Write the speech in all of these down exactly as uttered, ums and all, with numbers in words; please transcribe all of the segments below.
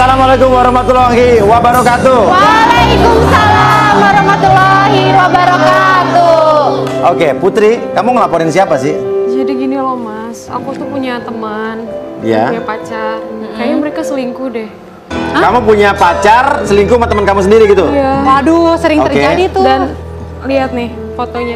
Assalamualaikum warahmatullahi wabarakatuh. Waalaikumsalam warahmatullahi wabarakatuh. Oke, Putri, kamu ngelaporin siapa sih? Jadi gini loh mas, aku tuh punya teman, Ya. punya pacar. Kayaknya mereka selingkuh deh. Hah? Kamu punya pacar selingkuh sama teman kamu sendiri gitu? Iya. Waduh, sering Oke. terjadi tuh. Dan lihat nih fotonya.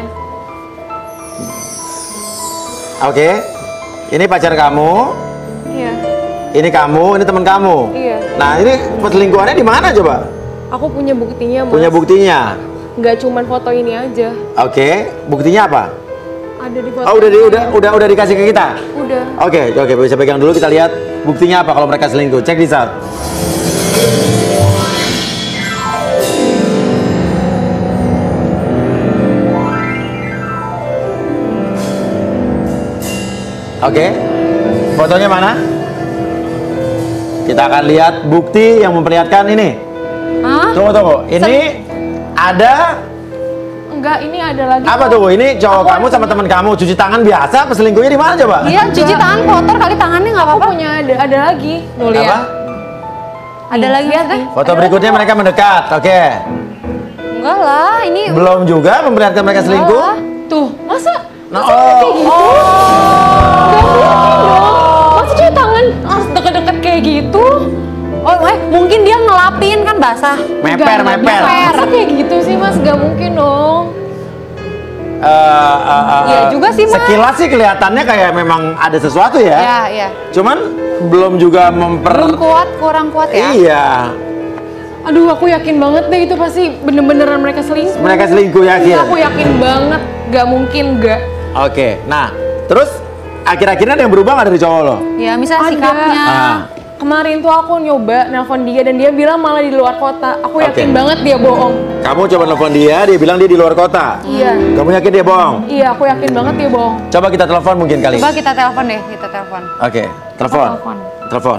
Oke, ini pacar kamu, Iya. ini kamu, ini teman kamu. Iya. Nah, ini perselingkuhannya di mana coba? Aku punya buktinya mas. Punya buktinya? Nggak cuman foto ini aja. Oke, buktinya apa? Ada di foto. Oh, udah di, ini. udah udah udah dikasih ke kita. Udah. Oke, oke, bisa pegang dulu, kita lihat buktinya apa kalau mereka selingkuh. Check this out. Oke, fotonya mana? Kita akan lihat bukti yang memperlihatkan ini. Hah? Tunggu, tunggu. Ini ada Enggak, ini ada lagi. apa tuh? Ini cowok Aku kamu sama teman kamu cuci tangan biasa, apa selingkuhnya di mana coba? Iya, cuci tangan kotor kali tangannya nggak Aku apa-apa. punya ada ada lagi. Nuh lihat. Apa? Ada lagi lihat teh? deh. Foto berikutnya mereka mendekat. Oke. Enggak lah, ini Belum juga memperlihatkan mereka selingkuh. Enggak. Tuh, masa? Nah, masa oh. kayak gitu? Gak mungkin dong. Masa cuci tangan harus deket-deket kayak gitu? Oh, eh, mungkin dia ngelapin kan basah. Meper, Nggak, nggak meper. bisa. Masa kayak gitu sih mas? Gak mungkin dong. Eh, eh, eh, Iya juga sih, Mas. Sekilas sih kelihatannya kayak memang ada sesuatu ya. Iya, iya. Cuman belum juga memper. Belum kuat, kurang kuat ya. Iya. Aduh, aku yakin banget deh itu pasti bener-beneran mereka selingkuh. Mereka selingkuh yakin. Iya, aku yakin banget. Gak mungkin gak. Oke. Nah, terus akhir-akhirnya ada yang berubah nggak dari cowok lo? Ya, misalnya Ada. sikapnya. Ah. Kemarin tuh aku nyoba nelpon dia dan dia bilang malah di luar kota. Aku yakin Oke. banget dia bohong. Kamu coba nelfon dia, dia bilang dia di luar kota. Iya. Kamu yakin dia bohong? Iya, aku yakin banget dia bohong. Coba kita telepon mungkin kali. Coba kita telepon deh, kita telepon. Oke, telepon. Telepon. Telepon.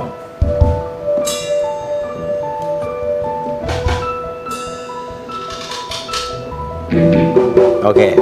Oke.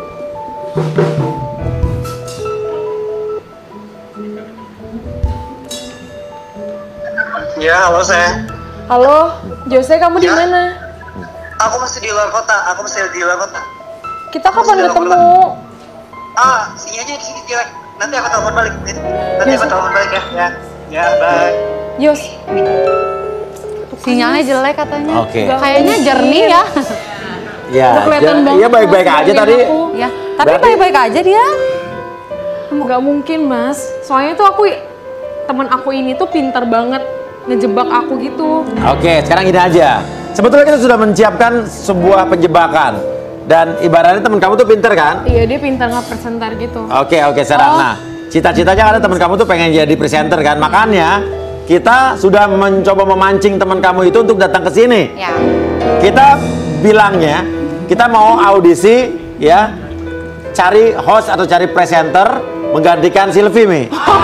Ya, halo saya. Halo, Jose kamu di Ya. mana? Aku masih di luar kota. Aku masih di luar kota. Kita Aku kapan sudah ketemu? Ah, sini aja di sini cewek. Nanti aku telepon balik. Nanti aku telepon balik ya. Ya, ya, bye. Yos, Sinyalnya jelek katanya. Oke. Kayaknya jernih ya. Ya, Udah kelihatan ja- banget iya baik-baik mas, aja hubungin tadi. aku. Ya, tapi Berarti- baik-baik aja dia. Nggak mungkin mas. Soalnya tuh aku teman aku ini tuh pintar banget ngejebak aku gitu. Oke, sekarang gini aja. Sebetulnya kita sudah menyiapkan sebuah penjebakan. Dan ibaratnya teman kamu tuh pinter kan? Iya, dia pintar nge-presenter gitu. Oke, oke, sekarang. Nah, cita-citanya ada teman kamu tuh pengen jadi presenter kan? Makanya kita sudah mencoba memancing teman kamu itu untuk datang ke sini. Ya. Kita bilangnya, kita mau audisi ya, cari host atau cari presenter menggantikan Sylvie Mi.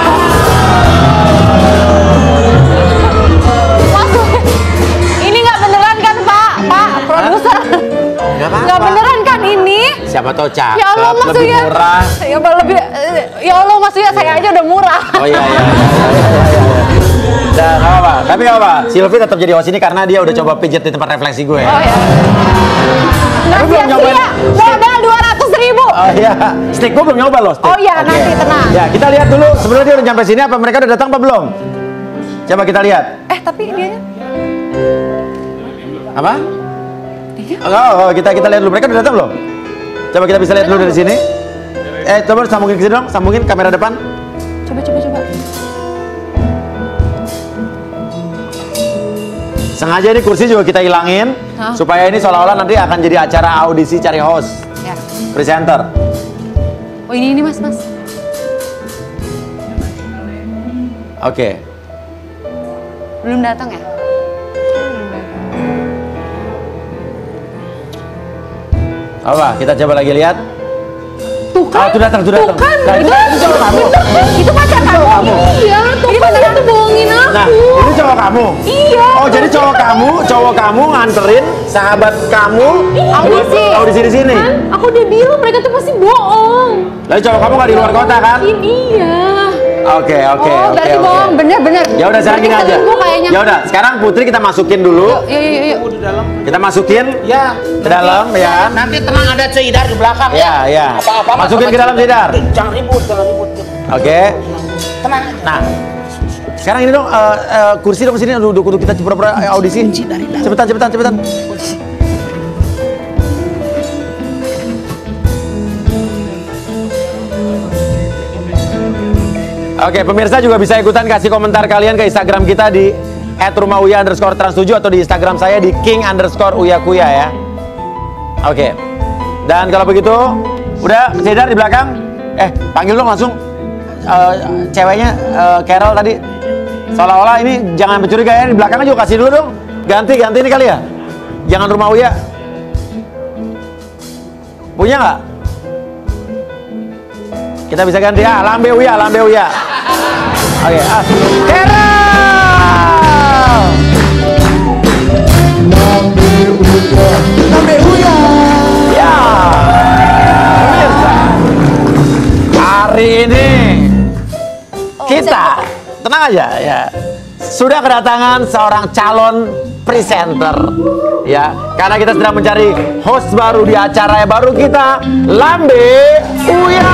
Masuk. Ini nggak beneran kan, Pak? Pak, produser. Nggak apa-apa. Nggak beneran kan ini? Siapa tahu cakep, Ya Allah, lebih maksudnya. murah. Ya Allah, lebih. Ya Allah, maksudnya saya aja udah murah. Oh iya iya. Dan apa, apa? Tapi apa? Sylvie tetap jadi host ini karena dia udah coba pijat di tempat refleksi gue. Oh ya. Nah, Tapi belum nyobain sia-sia. Modal dua ratus ribu. Oh iya, stick gue belum nyoba loh. Stick. Oh iya, Oke. nanti tenang. Ya kita lihat dulu sebelum dia udah nyampe sini apa mereka udah datang apa belum? Coba kita lihat. Eh, tapi dia Apa? Oh, oh, kita kita lihat dulu mereka udah datang belum? Coba kita bisa lihat dulu dari sini. Eh coba sambungin ke sini dong, sambungin kamera depan. coba coba coba. Sengaja ini kursi juga kita hilangin Hah? supaya ini seolah-olah nanti akan jadi acara audisi cari host, Ya. presenter. Oh, ini ini Mas, Mas. Oke. Belum datang ya? Apa? Kita coba lagi lihat. Tuh kan? Ah, itu datang, itu Tuh datang. kan? Nah, itu, Bener. itu cowok kamu. Itu pacar kamu. kamu. Iya, tuh kan dia tuh bohongin aku. Nah, ini cowok kamu. Iya. Oh, jadi cowok kamu, cowok kamu nganterin sahabat kamu Audisi. audisi di sini. Kan? Aku udah bilang mereka tuh pasti bohong. Lalu cowok kamu nggak di luar kota kan? Mungkin iya. Oke, oke, Oh, oke, berarti oke. bohong. Bener, bener. Ya udah sekarang Berarti gini aja. temen gua kayaknya. Ya udah, sekarang Putri kita masukin dulu. Yuk, yuk, yuk, yuk. di dalam. Kita masukin Ya. ke dalam ya. Nanti tenang ada Ceidar di belakang Ya, ya. Apa-apa mah Masukin sama ke dalam Ceidar. Jangan ribut, jangan ribut. Oke. Tenang aja. Nah, sekarang ini dong eh, eh, kursi dong sini duduk duduk kita pura-pura eh, audisi. Cepetan, cepetan, cepetan. Oke, pemirsa juga bisa ikutan kasih komentar kalian ke Instagram kita di et rumah uya underscore trans tujuh atau di Instagram saya di king underscore uyakuya ya. Oke. Dan kalau begitu, udah Ceidar di belakang. Eh, panggil dong langsung eh, ceweknya eh, Carol tadi. Seolah-olah ini jangan mencurigai ya, di belakang juga kasih dulu dong. Ganti, ganti ini kali ya. Jangan rumah uya. Punya nggak? Kita bisa ganti ya, lambe uya, lambe uya. Oke, ah. Carol! Lambe uya. Ya. Pemirsa. Hari ini kita tenang aja ya. Sudah kedatangan seorang calon presenter ya. Karena kita sedang mencari host baru di acara baru kita, Lambe Uya.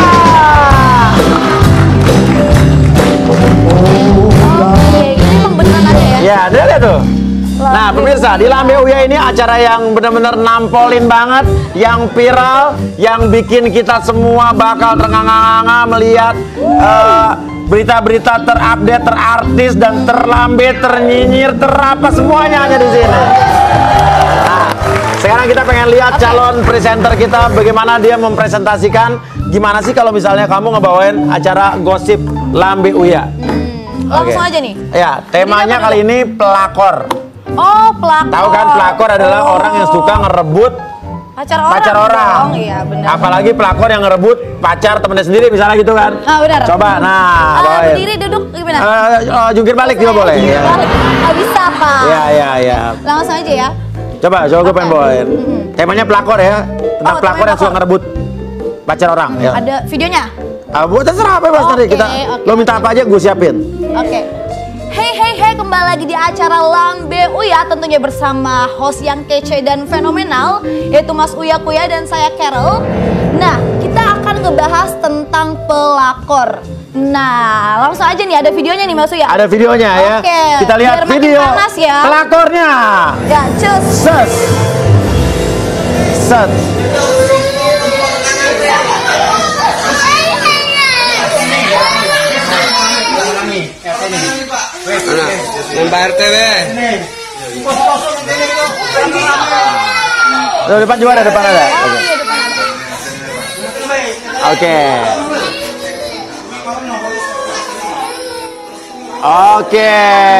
Oke, ini emang beneran ada ya? Ya, ada lihat tuh. Nah, pemirsa, di Lambe Uya ini acara yang benar-benar nampolin banget, yang viral, yang bikin kita semua bakal ternganga-nganga melihat eh, berita-berita terupdate, terartis dan terlambe, ternyinyir, terapa semuanya hanya di sini. Nah, sekarang kita pengen lihat calon presenter kita bagaimana dia mempresentasikan gimana sih kalau misalnya kamu ngebawain acara gosip Lambe Uya. Langsung Oke. aja nih. Ya, temanya apa kali ini pelakor. Oh, pelakor. Tahu kan pelakor adalah Oh. orang yang suka ngerebut pacar orang. pacar orang. dong. Iya, benar. Apalagi pelakor yang ngerebut pacar temennya sendiri misalnya gitu kan. Ah, benar. Coba, nah, Ah, bawain. berdiri duduk gimana? Eh, eh, jungkir balik juga boleh. Jungkir Ya. balik. Nggak bisa, Pak. Ya, ya, ya. Langsung aja ya. Coba, coba gue Oke. pengen bawain. Temanya pelakor ya, tentang Oh, pelakor temanya yang suka pelakor. ngerebut pacar orang. Ya. Ada videonya? Ah, buat terserah apa mas nanti Oke, kita. oke, Lo minta oke. apa aja gue siapin. Oke. Hey hey hey, kembali lagi di acara Lambe Uya, tentunya bersama host yang kece dan fenomenal, yaitu Mas Uya Kuya dan saya Carol. Nah, kita akan ngebahas tentang pelakor. Nah, langsung aja nih, ada videonya nih Mas Uya. Ada videonya ya. Oke, Kita lihat biar makin video panas ya. pelakornya. Ya, cus. Set. Set. Pak R T W. Tuh, depan juga ada, depan ada. Oh Oke. iya, depan ada. Oke. Oke.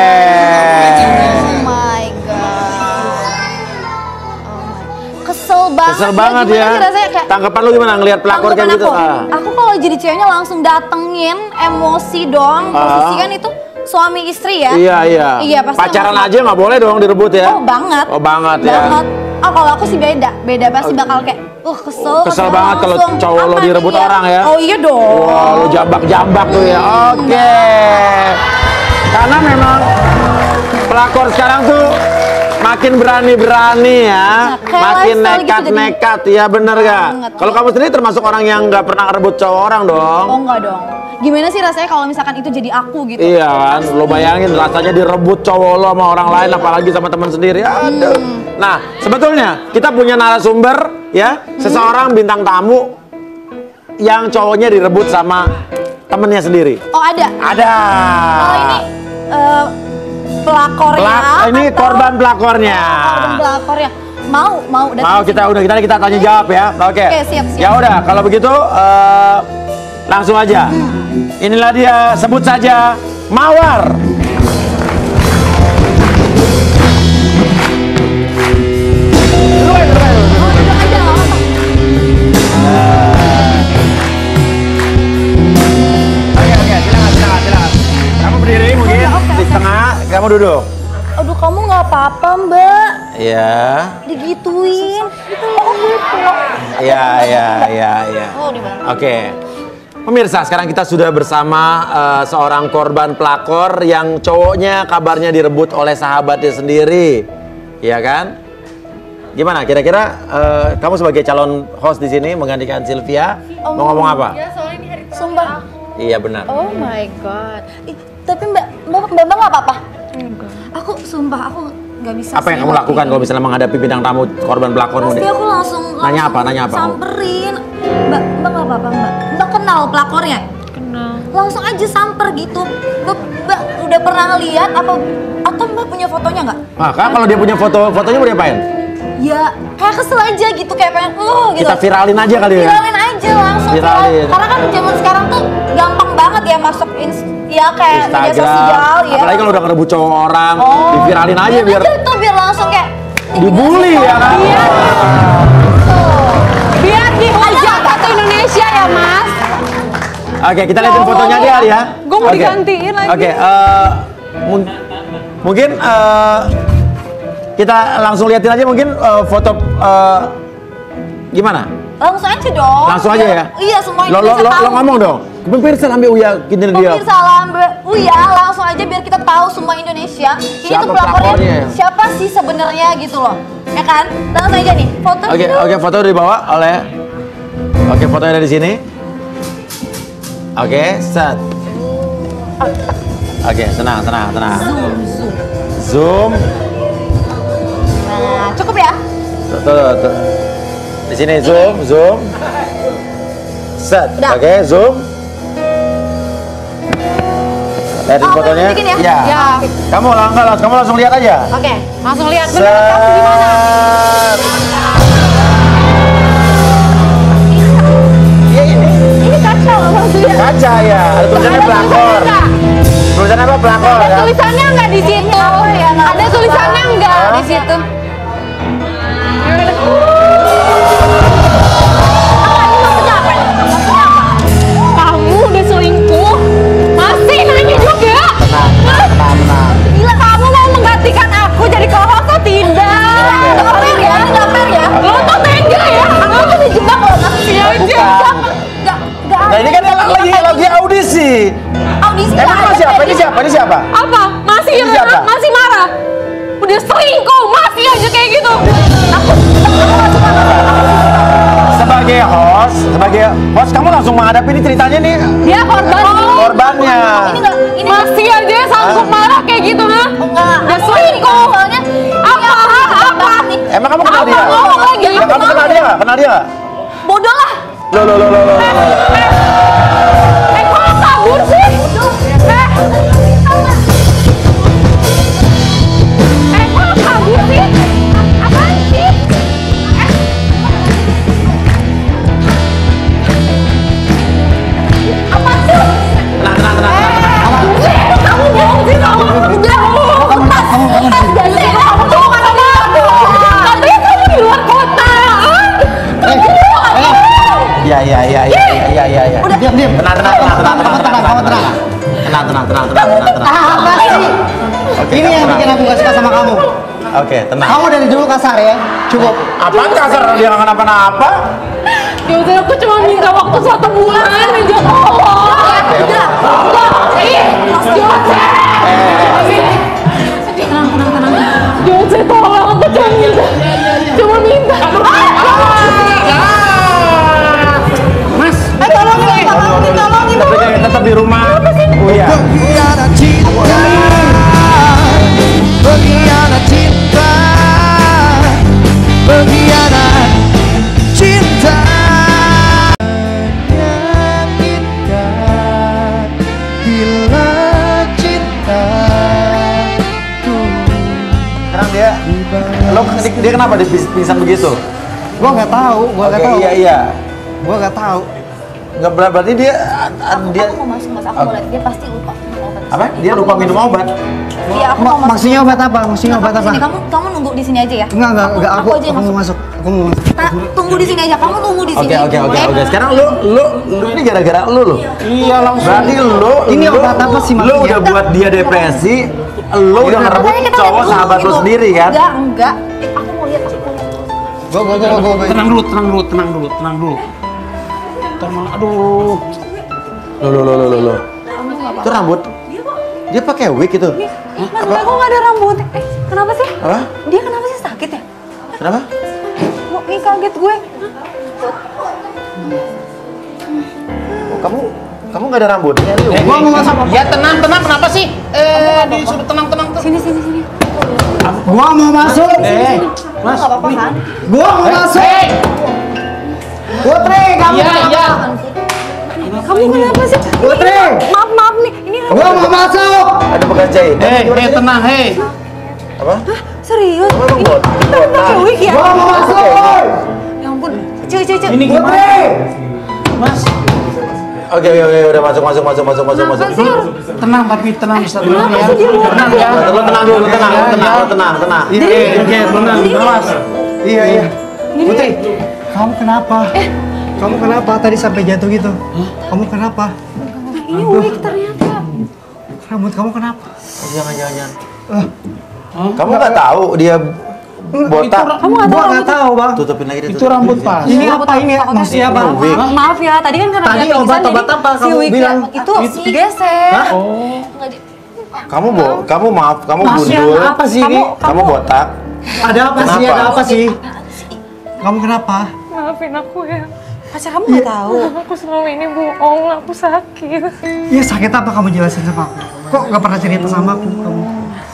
Oh my god. Oh my. Kesel banget. Kesel banget Gimana ya. sih rasanya kayak Tanggapan lu gimana ngelihat pelakor kayak Tanggapan gitu? aku, Ah. aku kalau jadi ceweknya langsung datengin, emosi dong. Ah. Posisi kan itu suami istri ya. Iya, iya. Iya, pasti Pacaran langsung- aja nggak boleh dong direbut ya? Oh banget. Oh banget ya. Banget. Oh kalau aku sih beda, beda pasti bakal kayak, uh kesel. Kesel kesel banget kalau langsung. cowok lo Apa direbut nih orang ya? Oh iya dong. Wah, lu jambak-jambak tuh ya. Oke. Karena memang pelakor sekarang tuh makin berani-berani ya, Nah, kayak makin lifestyle gitu nekat-nekat ya, bener gak? Banget. Kalau kamu sendiri termasuk orang yang nggak pernah rebut cowok orang dong? Oh enggak dong. Gimana sih rasanya kalau misalkan itu jadi aku gitu? Iya kan, lo bayangin rasanya direbut cowok lo sama orang lain, apalagi sama teman sendiri. Aduh. Nah, sebetulnya kita punya narasumber ya, seseorang bintang tamu yang cowoknya direbut sama temennya sendiri. Oh ada. Ada. Kalau ini eh, pelakornya. Pelak- ini atau- korban pelakornya. Oh, korban pelakornya. Mau, mau. datang Mau ke kita sini. udah kita kita tanya jawab ya. Oke. Oke, siap, siap. Ya udah, kalau begitu eh, langsung aja. Inilah dia, sebut saja Mawar. Duluan, duluan, duluan. Oh, duduk aja, nggak apa-apa. Oke, oke, silakan, silakan, silakan. Kamu berdiri mungkin Oke, oke, di oke. tengah, kamu duduk. Aduh, kamu nggak apa-apa, Mbak. Iya. Digituin. Oh, gitu. Iya, iya, iya, iya. Oh, di mana? Oke. Pemirsa, sekarang kita sudah bersama uh, seorang korban pelakor yang cowoknya kabarnya direbut oleh sahabatnya sendiri, ya kan? Gimana? Kira-kira uh, kamu sebagai calon host di sini menggantikan Sylvia, Oh, mau ngomong apa? Ya soalnya ini hari Sumpah. Iya benar. Oh my god. Ih, tapi mbak, mbak, mbak, mbak nggak apa-apa? Enggak. Aku sumpah aku nggak bisa. Apa yang sih kamu lakukan ngelakuin. kalau misalnya menghadapi bintang tamu korban pelakormu? Pasti deh? aku langsung, Nanya langsung apa? Nanya apa? Samperin. Mbak, mbak nggak apa-apa mbak. Mbak kenal pelakornya? Kenal. Langsung aja samper gitu. Mbak, mbak udah pernah ngeliat apa? Atau mbak punya fotonya nggak? Nah, kan kalau dia punya foto, fotonya mau diapain? Ya kayak kesel aja gitu, kayak pengen uh gitu. Kita viralin aja kali ya? Viralin aja langsung. Viralin. Viral. Karena kan zaman sekarang tuh gampang banget ya masuk ins ya kayak media sosial ya. Apalagi kalau udah ngerebut cowok orang, Oh. diviralin aja Biar biar aja tuh biar langsung kayak dibully ya kan? Iya. Tuh. Biar dihujat satu Indonesia ya mas. Oke, kita liatin fotonya dia kali ya. Gua mau Oke. digantiin lagi. Oke, eh, mung- mungkin eh, kita langsung liatin aja mungkin eh, foto eh, gimana? Langsung aja dong. Langsung aja ya? Iya, semua Lo, lo, Indonesia lo, tahu. lo ngomong dong. Pemirsa Lambe Uya, gini dia. Pemirsa Lambe Uya, langsung aja biar kita tahu semua Indonesia. Ini Siapa tuh pelakornya pelakornya? siapa sih sebenarnya gitu loh. Ya kan? Langsung aja nih, foto Oke, dulu. oke, foto dibawa oleh. Oke, fotonya ada di sini. Oke, set. Oke, tenang, tenang, tenang. Zoom, zoom. Zoom. Nah, cukup ya? Tuh, tuh, tuh. Di sini zoom, zoom. Set. Udah. Oke, zoom. Lihatin Oh, fotonya. bikin ya? Iya. Ya. Kamu langsung, kamu langsung lihat aja. Oke. Langsung lihat Set. bener kamu gimana? Iya ini. Ini kacau maksudnya. Kaca ya. Ada tulisannya pelakor. Tulisannya apa pelakor Ada ya? tulisannya nggak di situ? Ada tulisannya nggak di situ? Kamu udah selingkuh? Masih nanya juga? Tenang, tenang, tenang. Gila, kamu mau menggantikan aku jadi co-host atau tidak? Nggak fair ya, nggak fair ya. Lo tuh tega ya? Aku tuh dijebak loh, Mas. Iya aja. Bukan. Nggak, nggak Nah ini kan lagi lagi audisi. audisi. Emang nggak ini ada siapa? Ini kayak siapa? Ini siapa? Apa? Masih Ini siapa? marah? Masih marah? Udah selingkuh, masih aja kayak gitu. Sebagai host, sebagai host kamu langsung menghadapi ini ceritanya nih Dia korban. korbannya. Ini nggak, ini Masih aja sanggup Ah. marah kayak gitu, ha? enggak. Udah selingkuh. Soalnya Apa? Apa? Emang kamu kenal Apa dia? ngomong lagi? Ya, kamu kenal dia nggak? Kenal dia nggak? bodoh lah. Loh, loh, loh, loh, loh, loh. Eh, kok kabur sih? Eh, eh, kok kabur sih? Apaan sih? Eh. Apa sih? Tenang, tenang, tenang, tenang. Eh, kamu bohong sih, kamu udah bohong. Tas, tas dan sih, kamu tuh mana aku? Katanya kamu di luar kota. Iya, iya, iya, iya, iya, iya, iya. Udah diam diam. Tenang, tenang, tenang, tenang, tenang, tenang, tenang, tenang. Tenang, tenang, tenang, tenang, tenang, tenang. Apa sih? Oke, Ini yang tenang. bikin aku gak suka sama kamu. Oke, tenang. Kamu dari dulu kasar ya. Cukup. Apaan kasar dia nggak kenapa-napa? Yaudah, aku cuma minta waktu satu bulan, minta tolong. Udah, udah, ih, Jose. Tenang, tenang, tenang. Jose, tolong, aku cuma minta, cuma minta. Mas, Eh tolongin, tolongin, tolongin. tapi kayak tetap di rumah. Oh iya. Pengkhianat cinta, pengkhianat cinta, pengkhianat cinta. Menyakitkan bila cinta Sekarang dia, lo dia kenapa dia pingsan begitu? Gua nggak tahu. Gua nggak Oke, tahu. iya, iya. Gua nggak tahu. Nggak ber- berarti dia Aku, dia aku mau masuk, mas. Aku Oke. mau lihat. Dia pasti lupa minum obat. apa? Dia lupa minum obat. Iya, aku Ma- mau masuk. maksudnya obat apa? Maksudnya obat apa? Sini, kamu, kamu nunggu di sini aja ya. Enggak, enggak, Aku, enggak. Aku, aku aja yang aku mau masuk. masuk. Aku mau masuk. Ta- tunggu di sini aja. Kamu tunggu di sini. Oke, oke, oke, Oke? oke. Sekarang lu lu lu ini gara-gara lu lu. Iya, langsung. Berarti lu Ini lu- obat apa sih Lu maksudnya? udah buat dia depresi. Lu udah ngerebut Makanya kita cowok lihat dulu sahabat lu gitu. sendiri kan? Enggak, enggak. Eh, aku mau lihat, aku mau lihat. Gua, gua, gua, gua, gua. Tenang dulu, tenang dulu, tenang dulu, tenang dulu. Tenang, aduh. Loh, loh, loh, loh, loh. Itu rambut? Dia pakai wig itu? Ih, Mas Uya kok nggak ada rambut? Eh, kenapa sih? Apa? Dia kenapa sih sakit ya? Kenapa? Kok ih kaget gue. Oh, kamu kamu nggak ada rambutnya? Eh, gua mau masuk. Ya tenang, tenang, kenapa sih? Eh, disuruh tenang, tenang, tenang. Sini, sini, sini. Gua mau masuk. Eh, Mas, Nggak apa-apa kan? Gua mau masuk. eh, Putri, kamu iya, iya. Kamu kenapa sih? Putri. Maaf, maaf nih. Ini Gua mau masuk. Ada bekas jahit. Hei, hei, tenang, hei. Apa? serius? Kamu Ini buat kita buat pakai wig ya? Gua mau masuk. Ya ampun. Cuy, cuy, cuy. Ini gimana? Putri. Mas, Oke, oke, oke, udah masuk, masuk, masuk, masuk, masuk, masuk. Kenapa sih harus? tenang, tapi tenang, bisa tenang ya. sih dia mau- Tenang ya. Lo tenang dulu, lo tenang, lo tenang, lo tenang, tenang. Oke, oke, tenang, awas. Iya, iya. Putri, kamu kenapa? Kamu kenapa tadi sampai jatuh gitu? Kamu kenapa? Nah, ini wig ternyata. Rambut kamu kenapa? Oh, jangan, jangan, jangan. Eh, Kamu nggak tahu dia botak? Kamu nggak tahu gua nggak rambut? tahu, Bang. Tutupin lagi deh. Itu tutupin. rambut pas. Ini apa ini? Maksudnya apa? Wig. Ma- Maaf ya, tadi kan karena Tadi dia pingsan, obat-obat jadi apa si kamu wig bilang? itu geser. Oh, Nggak di- Kamu bo, kamu maaf, kamu Maksudnya gundul. apa sih ini? Kamu- Kamu botak. Ada apa sih? Kenapa? Ada apa sih? Kamu kenapa? Maafin aku ya. Pacar kamu nggak tahu. Aku selama ini bohong, aku sakit. Iya sakit apa kamu jelasin sama aku? Kok nggak pernah cerita sama aku? Kamu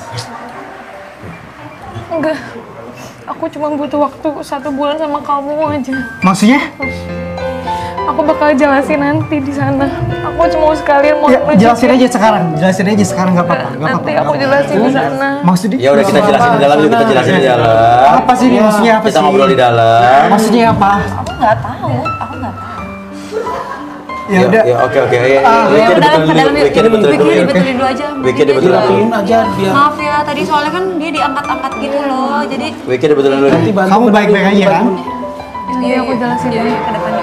Enggak. Aku cuma butuh waktu satu bulan sama kamu aja. maksudnya? Aku bakal jelasin nanti di sana. Aku cuma mau sekalian mau Ya, jelasin nunjukin. aja sekarang. Jelasin aja sekarang nggak apa-apa. Nggak Nanti apa-apa. aku jelasin di sana. Maksudnya? Ya udah kita jelasin di dalam yuk, kita jelasin di dalam. Apa sih ini? Maksudnya apa Kita sih? ngobrol di dalam. Maksudnya apa? Aku nggak tahu. Aku nggak tahu. Ya udah. Ya, oke, oke. Ya, Ah, Wiki Ya udah, dibetulin ke dalam dulu. yuk. Wiki dibetulin dulu. Wiki ya. dibetulin dulu aja. Wiki dibetulin dulu. dirapiin aja biar. Maaf ya, tadi soalnya kan dia diangkat-angkat gitu loh. Jadi Wiki dibetulin dulu. Nanti bantu Kamu benerin, baik-baik aja kan? bantu. Iya, aku jelasin ya, dulu. ke depannya.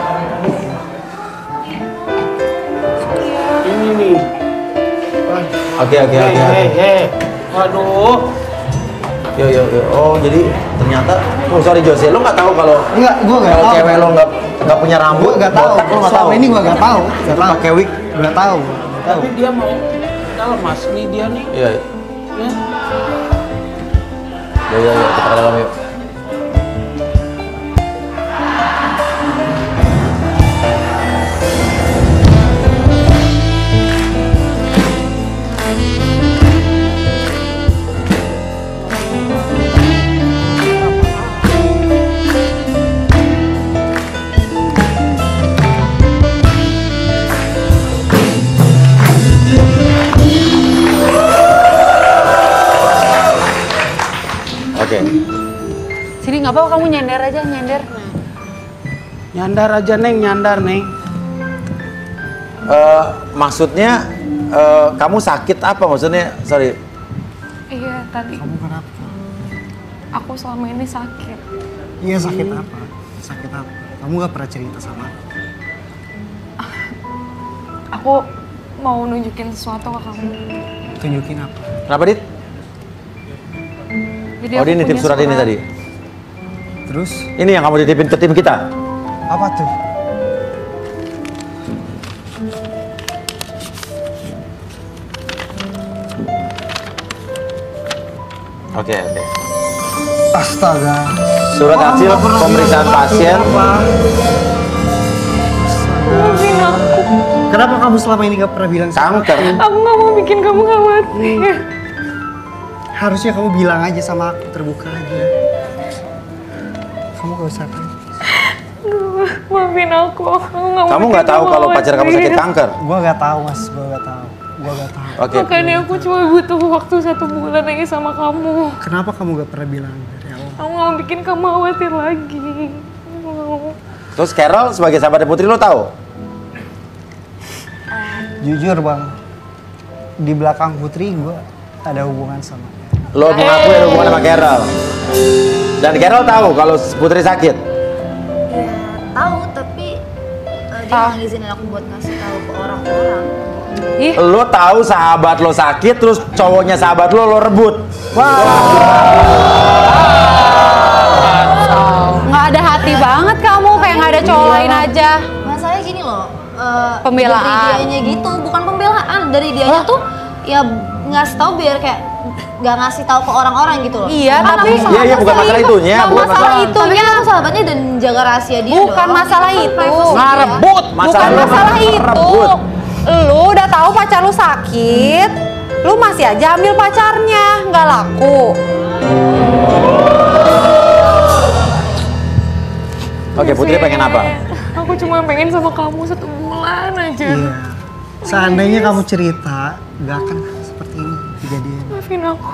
Ini nih. Oke, oke, Hei, oke. hei, hei. Waduh. Yo, yo, yo. Oh, jadi ternyata, oh sorry Jose, lo nggak tahu kalau Enggak, gua nggak kalau tahu. cewek lo nggak nggak punya rambut, Gua nggak tahu. botak, lo nggak tahu. Selama ini gua nggak tahu. Nggak tahu. Pakai wig. Nggak tahu. Nggak tahu. Tapi dia mau dalam mas, nih dia nih. Iya. Ya. Ya, ya, ya, kita ke dalam yuk. Oke. Sini nggak apa-apa, kamu nyender aja, nyender. Nyandar aja neng, nyandar neng. Eh, maksudnya eh, kamu sakit apa maksudnya? Sorry. Iya, tadi Kamu kenapa? aku selama ini sakit. Iya sakit apa? Sakit apa? Kamu nggak pernah cerita sama aku. Aku mau nunjukin sesuatu ke kamu. Tunjukin apa? Kenapa, Dit? Jadi Oh, aku dia nitip punya surat ini tadi. Terus? Ini yang kamu titipin ke tim kita. Apa tuh? Oke, oke. Astaga. Surat hasil pemeriksaan pasien. Maafin aku. Kenapa kamu selama ini nggak pernah bilang sama Kanker. Aku nggak mau bikin kamu khawatir. Harusnya kamu bilang aja sama aku, terbuka aja. Kamu gak usah kan? Maafin aku. Aku nggak mau Kamu bikin nggak tahu kalau pacar kamu sakit khawatir. kanker? Gua gak tahu mas, gua gak tahu. Gua gak tahu. Oke. Makanya aku cuma butuh waktu satu bulan lagi sama kamu. Kenapa kamu gak pernah bilang dari awal? Aku nggak mau bikin kamu khawatir lagi. Aku nggak mau. Terus Carol sebagai sahabat Putri lo tahu? Jujur bang, di belakang Putri gua ada hubungan sama dia. Lo mengaku ada hubungan sama Carol. Dan Carol tahu kalau Putri sakit. Ya tahu, tapi eh, dia nggak ngizinin aku buat ngasih tahu ke orang-orang. Ih, Lo tahu sahabat lo sakit, terus cowoknya sahabat lo lo rebut. Nggak ada hati banget kamu, kayak nggak ada cowok lain aja. Masalahnya gini loh, eh, Pembelaan. dari dianya gitu, bukan pembelaan, dari dianya tuh ya ngasih tahu biar kayak nggak ngasih tahu ke orang-orang gitu loh. Iya, Kan tapi- aku Iya, iya, bukan masalah itunya, Bukan bukan masalah masalah. itu. Tapi kan aku sahabatnya dan jaga rahasia dia Bukan dong. masalah Itu kan itu. privacy dia. Ngarebut Bukan masalah lu, masalah itu. ngerebut. Lu udah tahu pacar lu sakit, lu masih aja ambil pacarnya, nggak laku. Oke, Putri pengen apa? Aku cuma pengen sama kamu satu bulan aja. Iya. Seandainya kamu cerita, nggak akan seperti ini kejadian. Maafin aku.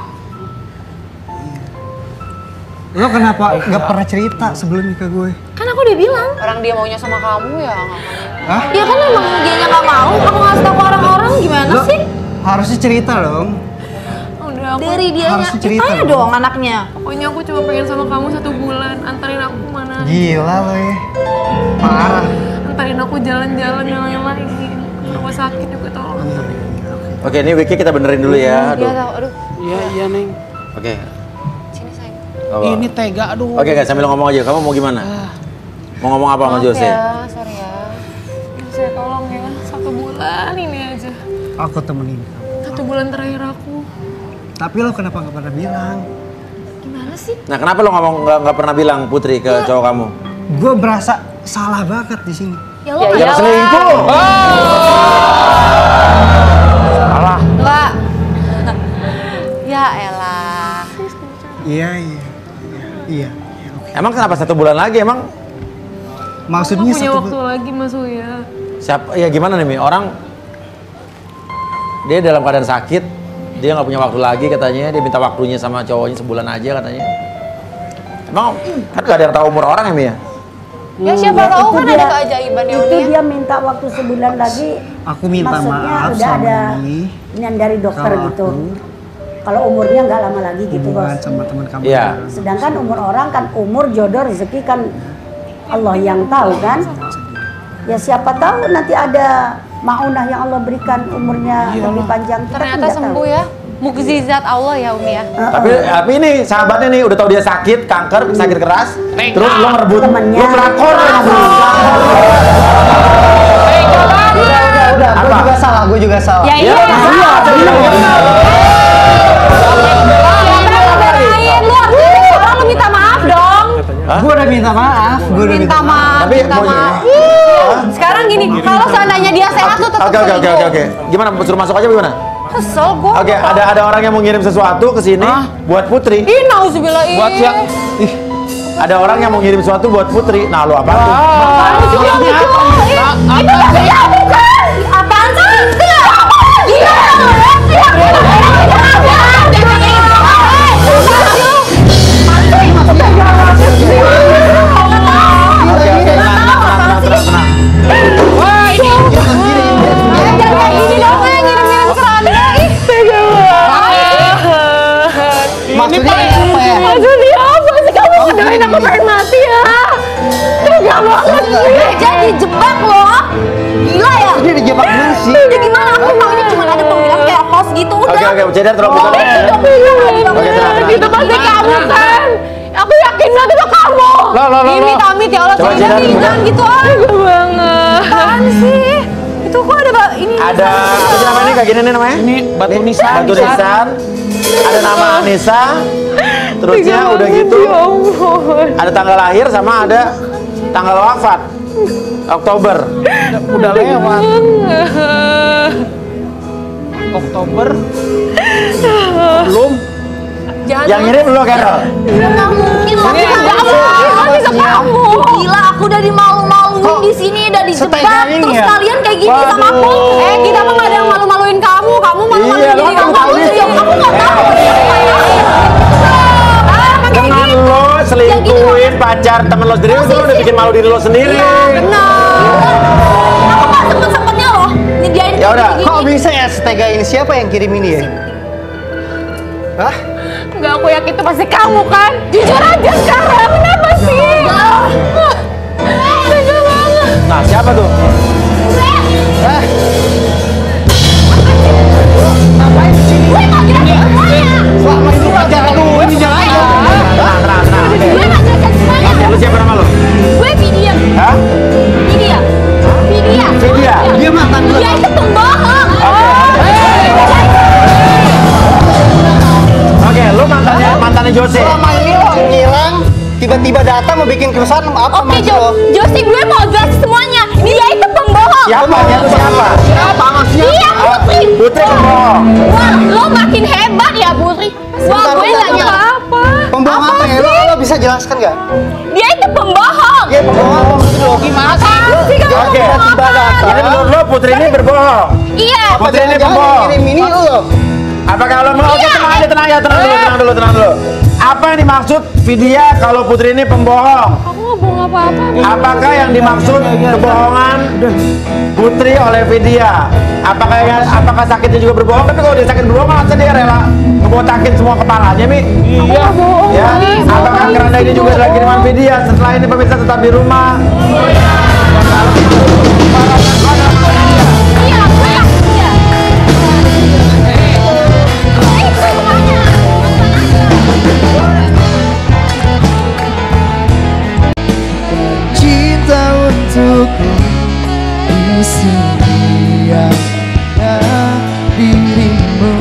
Lo kenapa nggak pernah cerita sebelumnya ke gue? Kan aku udah bilang. Orang dia maunya sama kamu ya. Hah? Ya kan emang dianya nggak mau, aku ngasih tahu ke orang-orang gimana Lo sih? harusnya cerita dong. Udah aku. Dari dianya, Harusnya cerita tanya dong. dong anaknya. Pokoknya aku cuma pengen sama kamu satu bulan. Antarin aku kemana? Gila lo ya. Parah. Antarin aku jalan-jalan yang lain-lain. Rumah sakit juga tolong. Oke, ini Wiki kita benerin dulu ya. Aduh. Dia tahu, aduh. Iya, iya, Neng. Oke. Sini sayang. Oh. Ini tega, aduh. Oke guys, sambil ngomong aja. Kamu mau gimana? Mau ngomong apa sama Maaf Jose? ya, sorry ya. Saya tolong ya, satu bulan ini aja. Aku temenin kamu. Satu bulan terakhir aku. Tapi lo kenapa nggak pernah bilang? Gimana sih? Nah, kenapa lo ngomong nggak nggak pernah bilang Putri ke cowok kamu? Gue berasa salah banget di sini. Ya lo Ya, kayak iyalah. Selingkuh. Salah. Enggak. Ya elah. Iya iya. Iya. Emang kenapa satu bulan lagi? Emang Maksudnya Aku punya satu waktu lagi Mas Uya. siapa? Ya gimana nih Mi? Orang dia dalam keadaan sakit, dia nggak punya waktu lagi katanya. Dia minta waktunya sama cowoknya sebulan aja katanya. Emang kan nggak ada yang tahu umur orang ya Mi ya? Ya siapa tahu itu kan dia- ada keajaiban ya Itu Uni. dia minta waktu sebulan lagi. Aku minta Maksudnya maaf udah sama ada Umi yang dari dokter kalau gitu. aku Kalau umurnya nggak lama lagi gitu hubungan bos. sama teman kamu. Iya. Sedangkan umur orang kan umur jodoh rezeki kan Allah yang tahu kan. Ya siapa tahu nanti ada maunah yang Allah berikan umurnya lebih panjang. Kita kan Ternyata nggak sembuh tahu. ya. Mukjizat Allah ya Umi ya. Tapi tapi ini sahabatnya nih udah tahu dia sakit, kanker, sakit keras, terus lo ngerebut, Temennya. lo melakor ya. Udah udah udah. Gue Apa? juga salah. Gue juga salah. Ya iya. Belain lu harusnya salah lu minta maaf dong. Gue udah minta maaf. Gue udah Minta maaf, Tapi minta mau- maaf. Sekarang gini, kalau seandainya dia sehat lu tetap Oke oke oke oke oke. Gimana suruh masuk aja gimana? Kesel gua. Oke, ada ada orang yang mau ngirim sesuatu ke sini buat Putri. Ih, nauzubillah. ih. Buat siap. Ih, ada orang yang mau ngirim sesuatu buat Putri. Nah, lo apa tuh? Apaan sih dia itu? Ih, Itu pasti apa kan? Apaan sih? Gila. Oke oke, tenang tenang tenang tenang tenang. Jangan kayak gini dong, eh, ngirim-ngirim seranda. Ih, tega banget. Maksudnya apa ya? Maksudnya apa sih kamu ngedoain aku pengen mati ya? Tega banget sih. Jadi jebak loh. Gila ya? Ini dijebak dulu sih. Ya gimana? Aku maunya cuma ada pembilang kayak host gitu udah. Oke oke, Cedar terlalu bukan. Oke, tenang tenang. Itu pasti kamu kan? Aku yakin banget itu kamu. Lo lo lo. Amit amit ya Allah, Coba jangan Cedar. jangan gitu ah. Tega banget. Apaan sih? Itu kok ada ba- ini Ada apa sih namanya kayak gini nih namanya? Ini batu Nih, nisan. Batu nisan. Ada nama Anissa. Terusnya udah gitu. Ada tanggal lahir sama ada tanggal wafat. Oktober. Udah lewat. Oktober. Belum. Jangan Yang ngirim lo Carol. Nggak mungkin lah. Nggak mungkin bisa kamu. Gila, aku udah dimalu-maluin di sini, udah dijebak. setega ini Terus ya? kalian kayak gini sama aku. Eh, kita mah gak ada yang malu-maluin kamu. Kamu malu-maluin Iya, lo diri kan kamu. tahu sendiri. sih. Aku nggak tahu. Ah, pakai Dengan gini. lo selingkuhin pacar temen lo sendiri, lo udah bikin malu diri lo sendiri. Benar. Aku nggak sempet-sempetnya loh nyediain Ya udah. kayak Kok gini. bisa ya setega ini? Siapa yang kirim ini ya? Hah? Enggak, aku yakin itu pasti kamu kan? Jujur aja sekarang, kenapa sih? Tega banget. Nah, siapa tuh? Hah? Gue nggak jelasin semuanya. Selama ini pacar lu ini jangan. Tenang, tenang, tenang. Oke. Gue nggak jelasin semuanya. Oke, lu siapa nama lo? Gue Vidya. Hah? Vidya. Vidya. Vidya. Tata mau bikin kerusuhan apa Oke, maksud Jo, lo? Josi gue mau jelasin semuanya. Dia itu pembohong. Siapa? Dia itu siapa? Siapa maksudnya? Iya, Putri. Putri pembohong. Wah, lo makin hebat ya, Putri. Wah, Bentar, gue bentar, nggak bentar. nyangka. Apa? Pembohong apa ya? Lo, lo bisa jelaskan nggak? Dia itu pembohong. Iya pembohong apa maksud lo? Gimana sih? Apaan sih kamu Oke. ngomong apa? Jadi menurut lo Putri ini berbohong? Iya. Putri ini Jangan pembohong. kirim ini lo. Apa kalau mau? Oke, Iya. tenang aja, tenang aja, tenang dulu, tenang dulu, tenang dulu. Apa yang dimaksud Vidya kalau Putri ini pembohong? Aku nggak bohong apa-apa. Apakah yang dimaksud kebohongan Putri oleh Vidya? Apakah yang, apakah sakitnya juga berbohong? Tapi kalau dia sakit berbohong, masa dia rela ngebotakin semua kepalanya, Mi? Iya. Bohong. Ya, apakah keranda ini juga adalah kiriman Vidya? Setelah ini pemirsa tetap di rumah. Iya, gue. Iya. Itu semuanya. Cinta untukku di sini ada dirimu.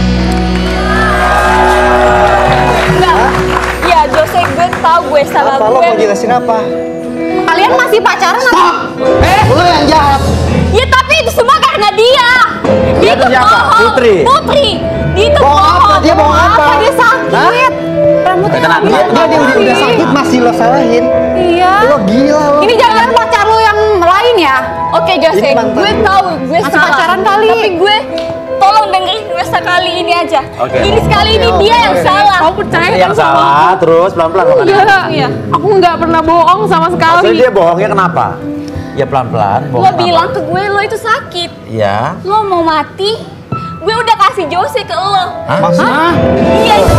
Ya, Jose, gue tahu gue salah Apa lo gue. mau jelasin apa? Kalian masih pacaran atau? Eh, lo yang jahat. Ya tapi itu semua karena dia. Dia itu siapa? bohong. Putri? Putri. Dia itu Bohong apa? bohong. Dia bohong apa? Dia sakit. Rambutnya Tenang, habis. tenang, Dia, dia udah, udah sakit masih lo salahin. Iya. Lo gila lo. Ini jangan pacar lu yang lain ya? Oke, Jose, Ini mantan. gue tahu gue Masih salah. pacaran kali. Tapi gue tolong dengerin gue sekali ini aja. Oke. Ini sekali ini Oke, dia oke. yang salah. Kamu percaya Putri yang kan sama salah, terus pelan-pelan makan. Enggak. Iya. Aku nggak pernah bohong sama sekali. Maksudnya dia bohongnya kenapa? Ya pelan-pelan. Lo bohong bilang kenapa? ke gue lo itu sakit. Iya. Lo mau mati? Gue udah kasih Jose ke lo. Maksudnya? Iya itu.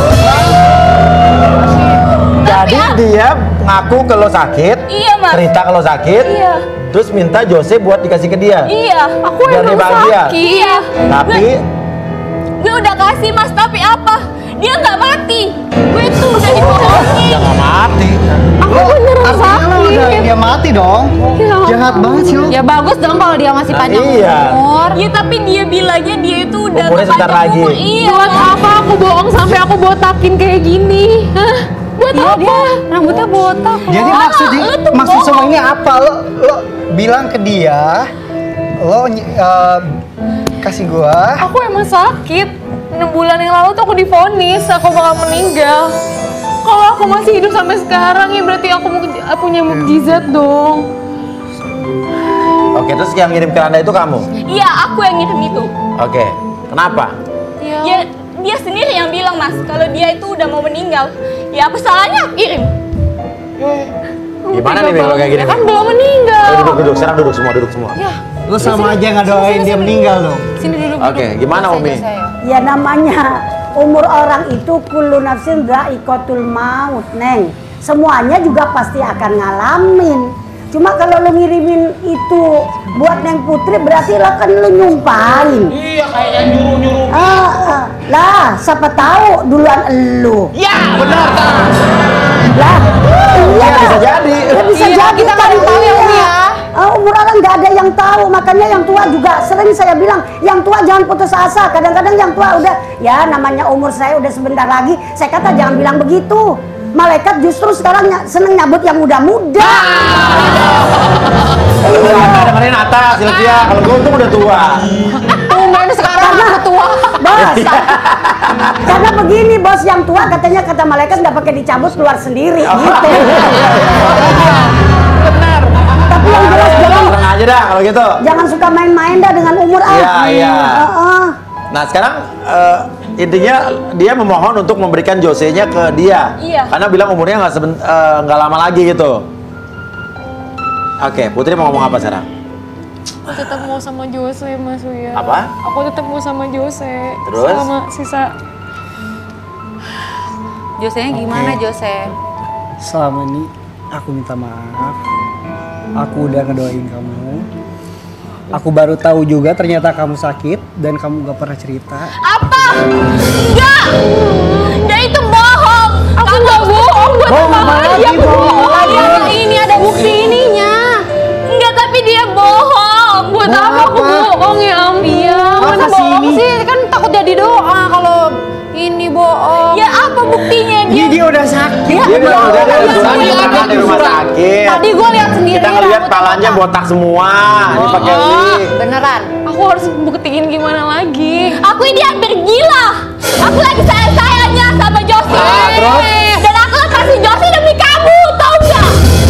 Jadi Tapi, dia ngaku kalau sakit, Iya, Mas. cerita kalau sakit, Iya. terus minta Jose buat dikasih ke dia. Iya. Aku Biar dia emang bahagia. sakit. Iya. Tapi Gue, gue udah kasih Mas, tapi apa? Dia nggak mati. Gue tuh udah dibohongin. dia nggak mati. Aku beneran Artinya lo udah sakit. dia mati dong. Ya Jahat banget sih lo. Ya bagus dong kalau dia masih Nah, panjang iya. umur. Ya tapi dia bilangnya dia itu udah Umurnya sebentar kepanjang lagi. umur. Iya. Buat apa aku bohong sampai aku botakin kayak gini? Hah? Buat Iya apa? dia rambutnya botak. Jadi Ah, maksud lu tuh maksud bohong. semua ini apa? Lo lo bilang ke dia, lo ny- eh, kasih gua. Aku emang sakit. enam bulan yang lalu tuh aku divonis aku bakal meninggal. Kalau aku masih hidup sampai sekarang ya berarti aku mu- punya mukjizat dong. Oke, terus yang ngirim keranda itu kamu? Iya, aku yang ngirim itu. Oke, kenapa? Ya dia sendiri yang bilang Mas, kalau dia itu udah mau meninggal. Ya apa salahnya aku kirim? Gimana nih kalau kayak gini? Ya kan belum meninggal. Ayo duduk, duduk, sekarang duduk semua, duduk semua. Lo sama aja ngedoain dia meninggal dong. Sini duduk. Oke, gimana Umi? Ya namanya umur orang itu kullu nafsin dha'iqatul maut, Neng. Semuanya juga pasti akan ngalamin. Cuma kalau lu ngirimin itu buat Neng Putri berarti lah kan lu nyumpahin. Iya, kayaknya nyuruh-nyuruh. Ah, ah. Lah, siapa tahu duluan elu. Ya, benar. Lah, iya Ya, bisa jadi. Ya, bisa Iya, jadi kita kan nggak tahu ya, Umi, ya. Ah, umur orang nggak ada yang tahu, makanya yang tua juga sering saya bilang, yang tua jangan putus asa. Kadang-kadang yang tua udah, ya namanya umur saya udah sebentar lagi, saya kata jangan bilang begitu. Malaikat justru sekarang ny- seneng nyabut yang muda-muda. Kalau gue nggak dengerin atas, Sylvia. Kalau gue untung udah tua. Umur sekarang udah tua. Bos, karena begini bos, yang tua katanya kata malaikat nggak pakai dicabut keluar sendiri gitu. Benar. Tapi yang jelas jangan Tenang aja dah kalau gitu. jangan suka main-main dah dengan umur ah. Iya, iya. Heeh. Nah sekarang eh, intinya dia memohon untuk memberikan Jose-nya ke dia. Iya. Karena bilang umurnya nggak seben- eh, nggak lama lagi gitu. Oke, Putri mau ngomong apa sekarang? Aku tetap mau sama Jose, Mas Uya. Apa? Aku tetap mau sama Jose. Terus? Sama sisa. Jose-nya gimana Jose? Selama ini aku minta maaf. Aku udah ngedoain kamu. Aku baru tahu juga ternyata kamu sakit dan kamu gak pernah cerita. Apa? Enggak. Dia itu bohong. Aku nggak bohong buat Bohong apa apa lagi? lagi, Aku bohong bohong. lagi. Ya, Ini ada bukti ininya. Enggak, tapi dia bohong. Buat Bohong apa aku apa? bohong ya ampun? Iya, Apa mana sih bohong ini? sih? Kan takut jadi doa kalau Ini bohong. Ya apa buktinya Ini dia? dia udah sakit. Dia udah udah Iya, ada surat iya, keterangan di rumah sakit. Tadi gue lihat sendiri. Kita ngelihat rambutnya palanya botak. botak semua. Ini pakai Oh. wig. Beneran. Aku harus buktiin gimana lagi? Aku ini hampir gila. Aku lagi sayang-sayangnya sama Josie. Ah, terus? Dan aku lepasin Josie demi kamu, tau nggak?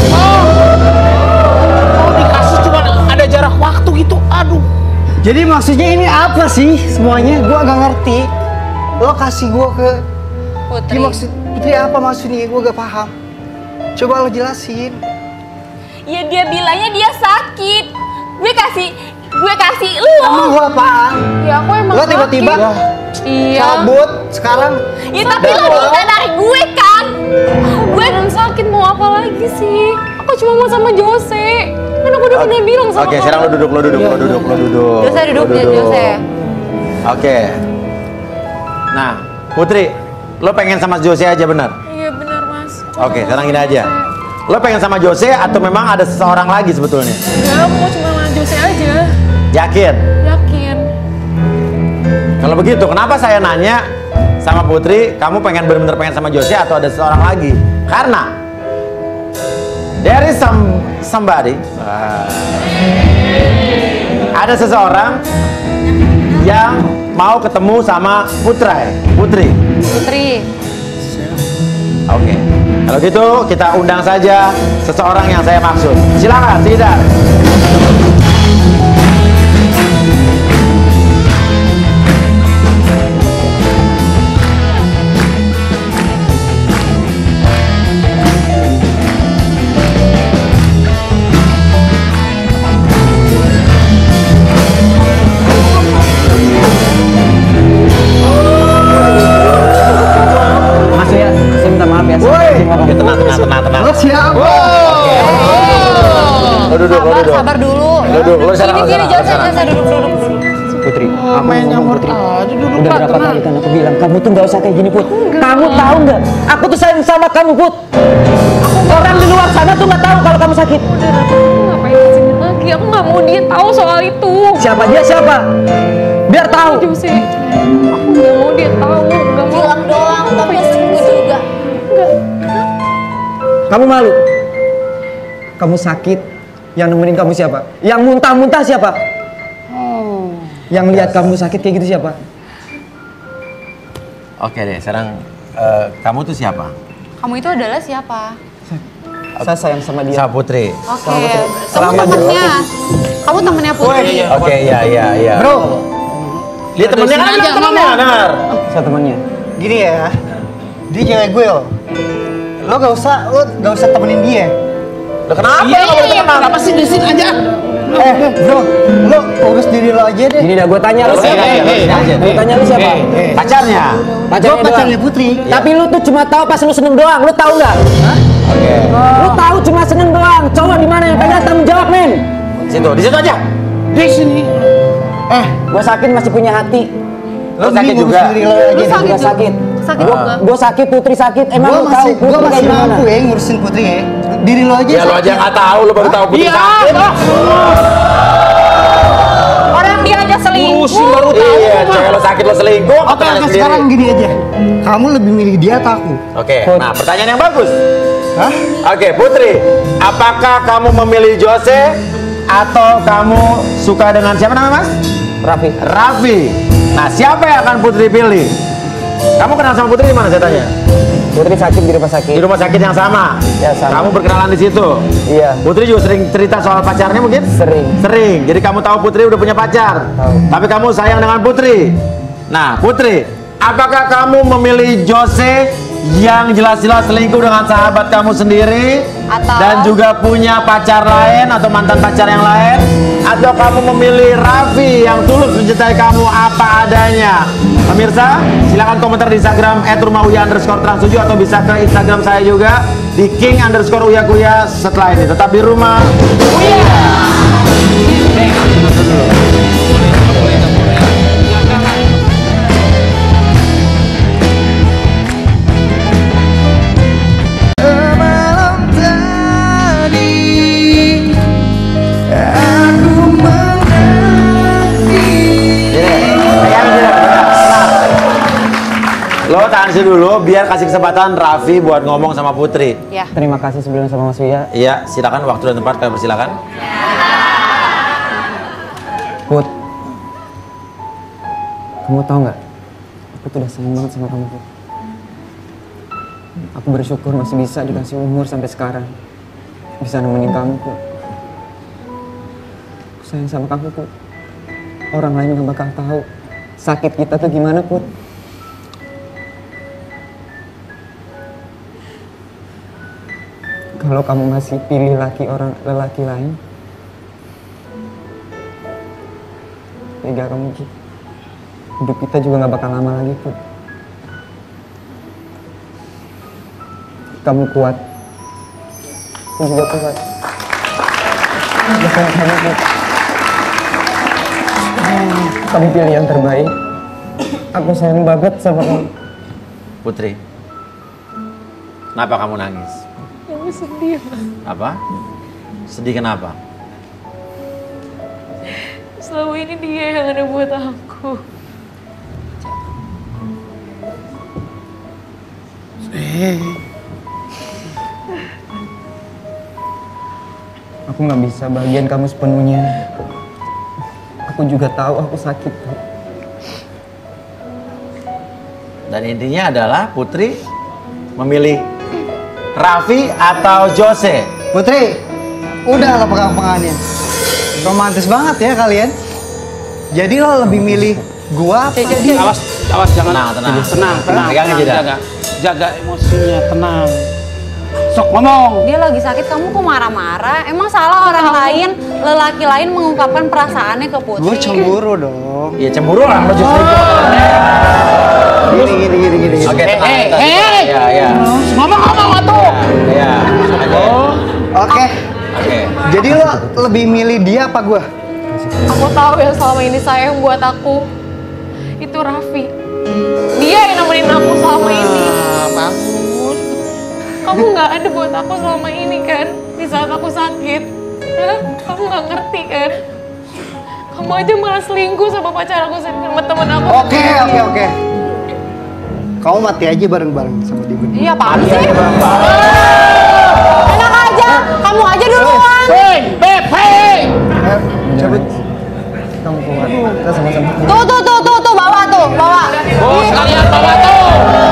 Oh, dikasih cuma ada jarak waktu gitu. Aduh. Jadi maksudnya ini apa sih semuanya? Gua gak ngerti. Lo kasih gua ke Putri. Ini maksud Putri apa maksudnya? Gua gak paham. Coba lo jelasin. Ya dia bilangnya dia sakit. Gue kasih, gue kasih lu. Emang gua apaan? Ya aku emang Lo tiba-tiba sakit. Iya. cabut sekarang. Ya tapi lu minta dari gue kan. Gue belum sakit, mau apa lagi sih? Aku cuma mau sama Jose. Kan aku udah pernah bilang sama Oke, kamu. sekarang lu duduk, lu duduk, lu duduk, lu duduk. Jose duduk, Lu dia Jose. Oke. Nah, Putri, lo pengen sama Jose aja benar? Iya benar mas. Oke, sekarang gini aja. Lo pengen sama Jose atau memang ada seseorang lagi sebetulnya? Enggak, aku mau cuma sama Jose aja. Yakin? Yakin. Kalau begitu, kenapa saya nanya sama Putri, kamu pengen benar-benar pengen sama Jose atau ada seseorang lagi? Karena there is some, somebody, uh, ada seseorang yang mau ketemu sama Putra, Putri. Putri. Oke, kalau gitu kita undang saja seseorang yang saya maksud. Silakan, Sidar. Mas ya, saya minta maaf ya. Oke, tenang, tenang, tenang, tenang. Lo siapa? Lo duduk, lo Sabar, duduk. sabar dulu. Duduk, lo sana, Sini, lo sini, sana, Jose, lo sana. Jose, duduk, duduk, duduk. Putri, Oh, aku main ngomong nyamur Putri. aja duduk Udah Pak, berapa tenang. kali kan aku bilang, kamu tuh gak usah kayak gini Put. Kamu tahu nggak? Aku tuh sayang sama kamu Put. Orang di luar sana tuh nggak tahu kalau kamu sakit. Udah, Ratu, aku ngapain kesini lagi? Aku nggak mau dia tahu soal itu. Siapa dia siapa? Biar tahu. Jose, aku nggak mau dia tahu. Nggak mau. Bilang doang, tapi sembuh juga. Kamu malu? Kamu sakit? Yang nemenin kamu siapa? Yang muntah-muntah siapa? Yang lihat kamu sakit kayak gitu siapa? Oke deh, sekarang eh, kamu tuh siapa? Kamu itu adalah siapa? Saya sayang sama dia. Sama Putri. Oke. Kamu Selamat temennya. Kamu temennya Putri. Oke, iya, iya, iya. Bro, Dia temennya kan bilang temennya, dengar. saya temannya. Gini ya, dia cewek gue loh. Lo gak usah, lo gak usah temenin dia. Lo kenapa? Iya, Kalau iya, kenal? kenapa sih di sini aja? Eh bro, lo urus diri lo aja deh. Gini dah, gue tanya lu Lo siapa? sini aja, lo sini aja. Gue tanya lu siapa? Pacarnya. Gue pacarnya Putri. Tapi lu tuh cuma tahu pas lu seneng doang, lu tahu nggak? Oke. Lu tahu cuma seneng doang. Cowok di mana yang pegang tanggung jawab men? Situ, di situ aja. Di sini. Eh, gua sakit masih punya hati. Lo sakit ngurus juga. diri lo aja Lu deh. sakit Gua juga. sakit. Sakit Gua, juga. gua sakit, Putri sakit. Emang Gue lu tahu masih, Putri gue kayak masih gimana? mampu ya ngurusin Putri ya. Diri lo aja. Ya lo aja nggak tahu, lo baru tahu Putri Iya. sakit. Orang dia aja selingkuh. Urusin baru tahu. Iya, cewek lo sakit lo selingkuh. Oke, atau oke sendiri? sekarang gini aja. Kamu lebih milih dia atau aku? Oke, nah pertanyaan yang bagus. Hah? Oke, Putri, apakah kamu memilih Jose atau kamu suka dengan siapa namanya Mas? Raffi. Raffi. Nah, siapa yang akan Putri pilih? Kamu kenal sama Putri di mana saya tanya? Putri sakit di rumah sakit. Di rumah sakit yang sama. Ya, sama. Kamu berkenalan di situ. Iya. Putri juga sering cerita soal pacarnya mungkin? Sering. Sering. Jadi kamu tahu Putri udah punya pacar. Tahu. Tapi kamu sayang dengan Putri. Nah, Putri, apakah kamu memilih Jose yang jelas-jelas selingkuh dengan sahabat kamu sendiri Atau- dan juga punya pacar lain atau mantan pacar yang lain, atau kamu memilih Raffi yang tulus mencintai kamu apa adanya? Pemirsa, silakan komentar di Instagram et rumah uya underscore trans tujuh atau bisa ke Instagram saya juga di king underscore uya kuya. Setelah ini tetap di rumah Uya. Malam tadi aku menanti. Pegang, pegang, pegang. Lo tahan sini dulu, biar kasih kesempatan Raffi buat ngomong sama Putri. Ya. Terima kasih sebelumnya sama Mas Uya. Iya, silakan waktu dan tempat kalian persilakan. Put, kamu tahu nggak? Aku tuh udah sayang banget sama kamu, Put. Aku bersyukur masih bisa dikasih umur sampai sekarang. Bisa nemenin kamu, Put. Aku sayang sama kamu, Put. Orang lain nggak bakal tahu sakit kita tuh gimana, Put. Kalau kamu masih pilih laki orang lelaki lain, tega kamu, Put. Hidup kita juga nggak bakal lama lagi, Put. Kamu kuat. Aku juga kuat. Aku sayang kamu, Put. Kamu pilih yang terbaik. Aku sayang banget sama kamu. Putri, kenapa kamu nangis? Aku sedih. Apa? Sedih kenapa? Selama ini dia yang ada buat aku. Eh, Aku nggak bisa bagian kamu sepenuhnya. Aku juga tahu aku sakit, Put. Dan intinya adalah Putri memilih Raffi atau Jose. Putri, udah lah pegang-pegangannya. Romantis banget ya kalian. Jadi lo lebih milih gua apa dia? awas, awas jangan. Tenang, tenang. tenang, tenang. Pegang aja dah. Jaga, jaga emosinya, tenang. Sok ngomong. Dia lagi sakit, kamu kok marah-marah? Emang salah orang lain, lelaki lain mengungkapkan perasaannya ke Putri? Gue cemburu dong. Iya cemburu lah, lo justru itu. Gini, gini, gini, gini. Oke, Eh, tenang. eh, tenang. eh. Iya, iya. Ngomong-ngomong atuh. Iya. Oke. Oke. Oke. Jadi lo lebih milih dia apa gua? Aku tahu yang selama ini sayang buat aku itu Raffi. Dia yang nemenin aku selama ini. Ah, bagus. Kamu nggak ada buat aku selama ini kan? Di saat aku sakit. Hah? Kamu nggak ngerti kan? Kamu aja malah selingkuh sama pacar aku sama temen aku. Oke, oke, oke. Kamu mati aja bareng-bareng sama dia. Iya, apaan sih? Enak aja, kamu aja duluan. Hei, Beb, hei. Cabut. Kamu kuat. Kita sama-sama kuat. Tuh, tuh, tuh, tuh, tuh, bawa tuh, bawa. Bos, kalian bawa tuh.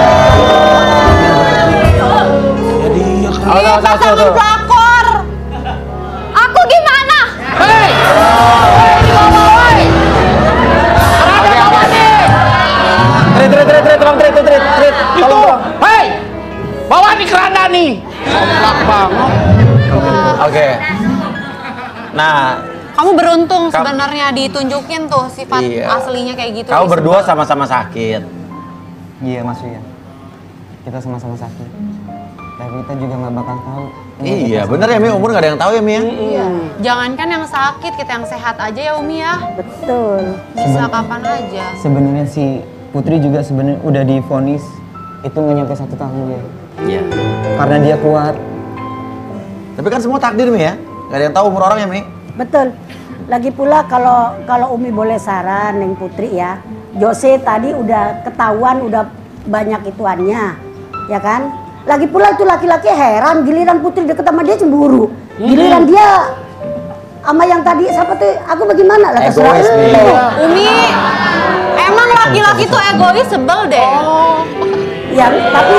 Jadi ya kan. Ih, pasangan pelakor. Aku gimana? Hei. Hei, dibawa, woi. Ada apa nih? Trit, trit, trit, trit, tolong, trit, trit, trit, trit. Itu. Hei. Bawa nih keranda nih. Komplak banget. Oke. Nah, Kamu beruntung Ka- sebenarnya ditunjukin tuh sifat Iya. aslinya kayak gitu. kau di berdua sebuah- sama-sama sakit. Iya, Mas Uya. Kita sama-sama sakit. Tapi kita juga nggak bakal tahu. Iya, bener ya Mi, umur nggak ada yang tahu ya Mi ya? Iya. Jangankan yang sakit, kita yang sehat aja ya Umi ya. Betul. Bisa kapan aja. Sebenarnya si Putri juga sebenarnya udah divonis itu nggak nyampe satu tahun ya. Iya. Karena dia kuat. Tapi kan semua takdir Mi ya, nggak ada yang tahu umur orang ya Mi. Betul. Lagi pula kalau kalau Umi boleh saran Neng Putri ya, Jose tadi udah ketahuan udah banyak ituannya, ya kan? Lagi pula itu laki-laki heran, giliran Putri deket sama dia cemburu, giliran dia sama yang tadi siapa tuh? Aku bagaimana lah terserah Egois, Mi. lu. Umi, emang laki-laki tuh egois sebel deh. Ya tapi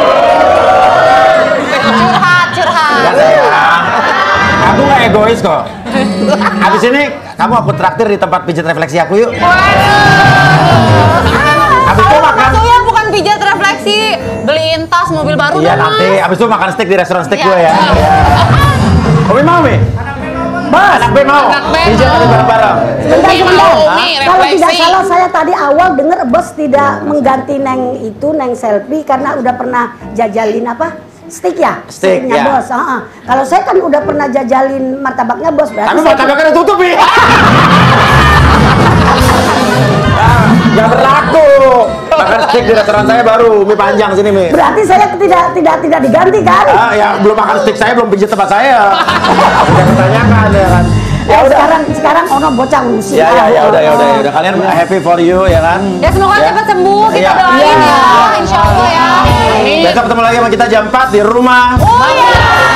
Curhat, curhat. Enggak sayang. Aku nggak egois kok. Habis ini kamu aku traktir di tempat pijat refleksi aku yuk. Habis itu makan. Maksudnya bukan pijat refleksi, beliin tas mobil baru Iya dong, nanti. Mas. Habis itu makan steak di restoran steak Iya. gue ya. Umi mau Mi? Bas, Anak B mau. Anak B Pijat mau. nanti bareng-bareng. sebentar Umi sebentar. mau, Umi, Kalau tidak refleksi. salah saya tadi awal dengar bos tidak mengganti Neng itu Neng selfie karena udah pernah jajalin apa? Steak ya? Steak, Steaknya ya. bos. Heeh. Kalau saya kan udah pernah jajalin martabaknya bos berarti. Tapi saya- martabaknya udah tutup Mi. Ah, Nggak berlaku. Makan steak di restoran saya baru mie panjang sini Mi. Berarti saya tidak tidak tidak diganti kan? Ah, ya belum makan steak saya belum pijat tempat saya. Sudah ditanyakan ya kan. Ya Eh, udah. sekarang sekarang ono bocah usia. Ya ya ya udah ya udah ya udah kalian happy for you ya kan. Ya semoga Ya. cepat sembuh, kita Iya. doain Iya. ya. Insya Allah ya. Besok ketemu lagi sama kita jam empat di rumah. Oh iya.